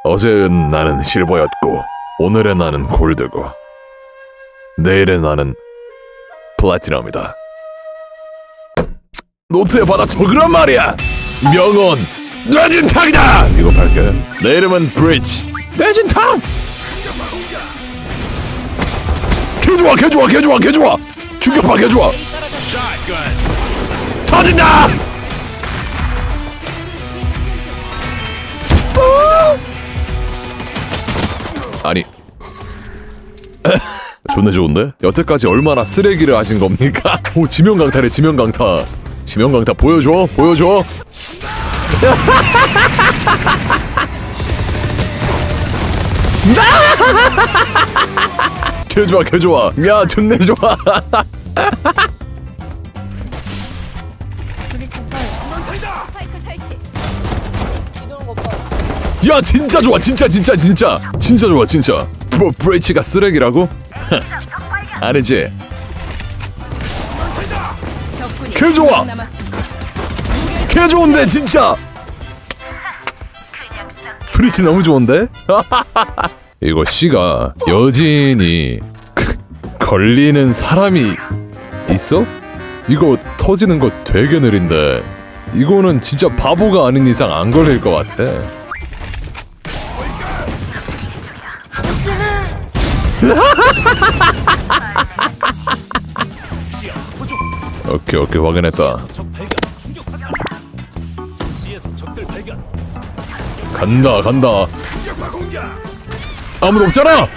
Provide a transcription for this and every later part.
어제의 나는 실버였고 오늘의 나는 골드고 내일의 나는 플래티넘이다. 노트에 받아 적으란 말이야. 명언 뇌진탕이다. 이거 팔게. 내 이름은 브릿지. 뇌진탕. 개좋아 개좋아 개좋아 개좋아. 충격파 개좋아. 터진다. 아니 존나 좋은데? 여태까지 얼마나 쓰레기를 하신 겁니까? 오, 지명강타래. 지명강타. 지명강타 보여줘 보여줘. 개좋아 개좋아. 야 존나 좋아. 야 진짜 좋아. 진짜 좋아 진짜. 뭐 브레이치가 쓰레기라고? 아니지. 개 좋아. 개 좋은데 진짜. 브레이치 너무 좋은데? 이거 C가 여진이 걸리는 사람이 있어? 이거 터지는 거 되게 느린데 이거는 진짜 바보가 아닌 이상 안 걸릴 것 같아. 오케이 오케이 확인했다. 간다 간다. 아무도 없잖아.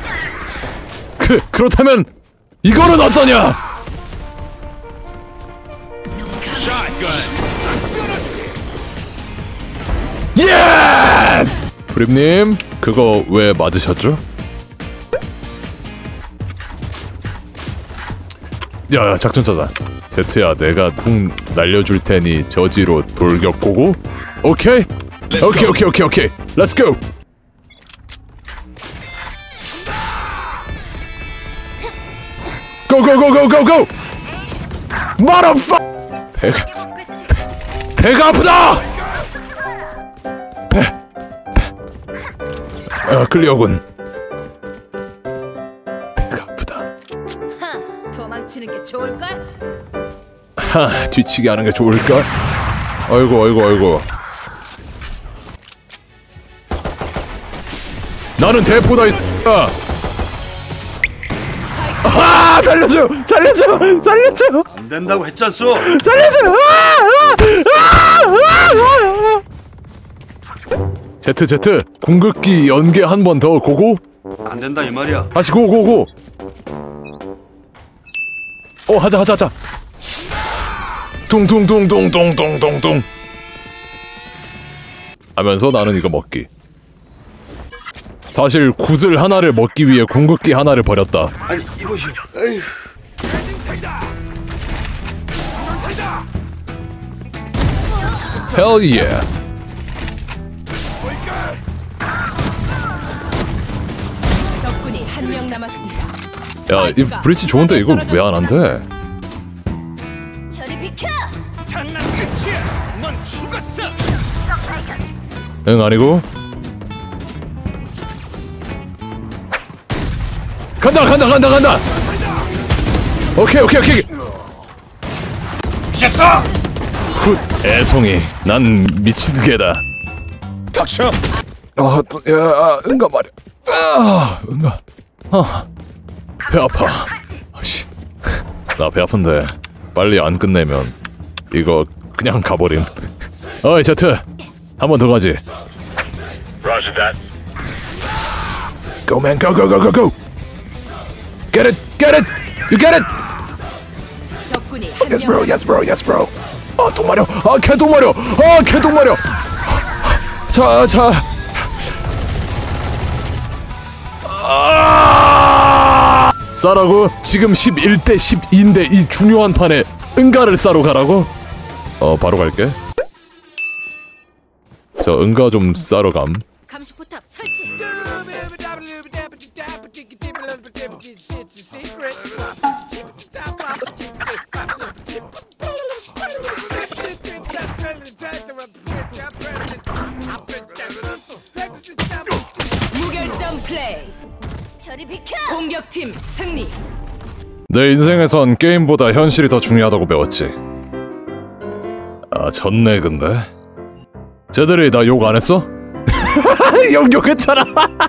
그렇다면 이거는 어떠냐? 예스! 프립님 그거 왜 맞으셨죠? 야 작전 짜자. 제트야 내가 궁 날려줄 테니 저지로 돌격고고. 오케이? 오케이 렛츠 고. 고고고고고고. 마라파. 배가 아프다. 클리어군. 배가 아프다. 도망치는 게 좋을까? 뒤치기 하는 게 좋을까? 아이고. 나는 대포다 있다. 살려줘. 안 된다고 했잖소. 살려줘. 제트 궁극기 연계 한 번 더 고고. 안 된다 이 말이야. 다시 고고고. 하자. 둥둥둥둥둥둥둥둥 하면서 나는 이거 먹기. 사실 굿을 하나를 먹기 위해 궁극기 하나를 버렸다. 아니 이것이. 에휴. Hell yeah. 적군이 한 명 남았습니다. 야, 이 브릿지 좋은데 이거 왜 안 한대? 저리 비켜! 장난 끝이야. 넌 죽었어. 응 아니고. 간다. 오케이. 미쳤어. 굿 애송이. 난 미친 개다. 닥쳐. 응가 말이야. 응가. 배 아파. 씨. 나 배 아픈데 빨리 안 끝내면 이거 그냥 가버림. 어이 제트 한 번 더 가지. Roger that. Go man, go. Get it. You get it. 적군이 한 Yes 명. bro. 똥마려. 개똥마려. 자. 싸라고? 지금 11대 12인데 이 중요한 판에 응가를 싸러 가라고? 바로 갈게. 저 응가 좀 싸러 감. 감시 포탑 설치. 플레이. 저리 비켜. 공격팀 승리. 내 인생에선 게임보다 현실이 더 중요하다고 배웠지. 아, 졌네 근데. 쟤들이 나 욕 안 했어? 욕했잖아.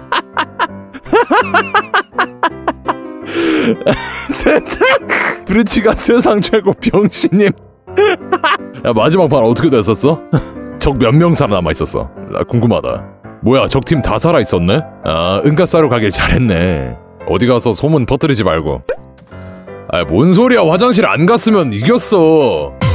세탁 브리치가 세상 최고 병신님. 야, 마지막 판 어떻게 됐었어? 적 몇 명 살아남아있었어? 나 궁금하다. 뭐야, 적팀 다 살아있었네? 아, 은가싸로 가길 잘했네. 어디 가서 소문 퍼뜨리지 말고. 아, 뭔 소리야, 화장실 안 갔으면 이겼어.